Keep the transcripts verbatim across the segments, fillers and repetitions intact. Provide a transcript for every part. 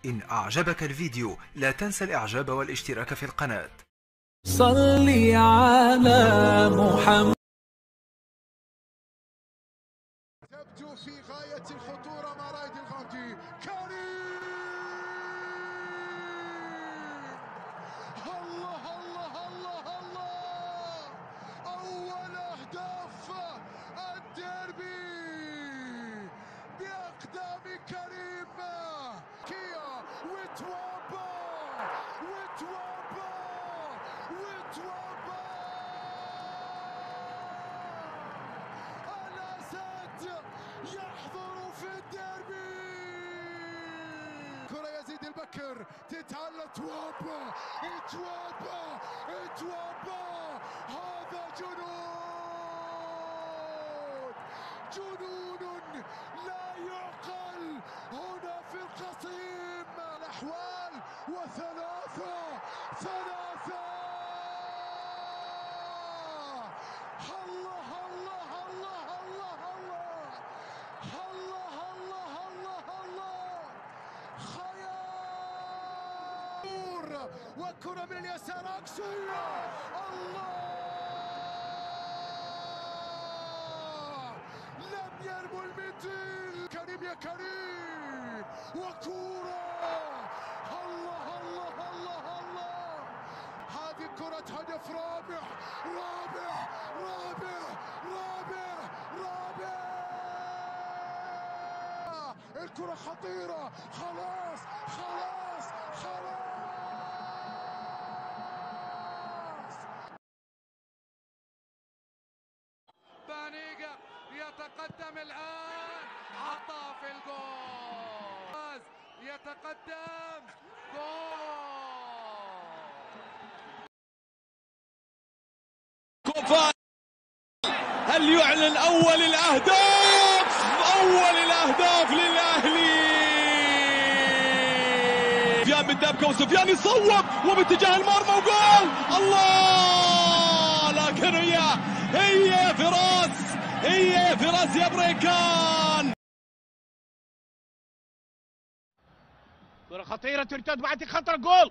إن أعجبك الفيديو لا تنسى الإعجاب والاشتراك في القناة. صلي على محمد. تبدو في غاية الخطورة مرايد الغاندي. كريم الله الله الله الله، أول أهداف الديربي بأقدام كريم. كيا وتوابا وتوابا وتوابا، الأسد يحضر في الديربي. كرة يزيد البكر تتعلى توابا توابا توابا، هذا جنون جنون لا يعقل هنا في القصيم. الأحوال وثلاثة ثلاثة. الله الله الله الله الله الله الله الله الله، خيال وكرة من اليسار أكسية. الله، لم يرموا المثل. كريم يا كريم، وكرة الله الله الله الله. هذه كرة هدف رابع رابع رابع رابع رابع. الكرة خطيرة، خلاص خلاص خلاص. بانيجا يتقدم الآن، حطها في الجول، يتقدم جول. هل يعلن أول الأهداف؟ أول الأهداف للأهلي. سفيان من دبكة وسفيان يصوب وباتجاه المرمى وجول. الله، لكن هي هي فراس هي فراس يا بريكان. كرة خطيرة ترتد بعد خطرة. جول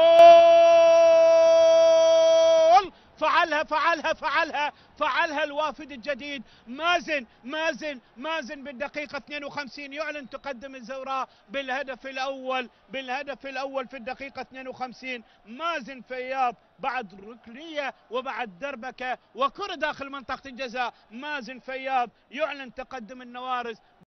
جول، فعلها فعلها فعلها فعلها الوافد الجديد مازن مازن مازن بالدقيقة اثنين وخمسين يعلن تقدم الزوراء بالهدف الأول بالهدف الأول في الدقيقة اثنين وخمسين. مازن فياض بعد ركنية وبعد دربكة وكرة داخل منطقة الجزاء. مازن فياض يعلن تقدم النوارز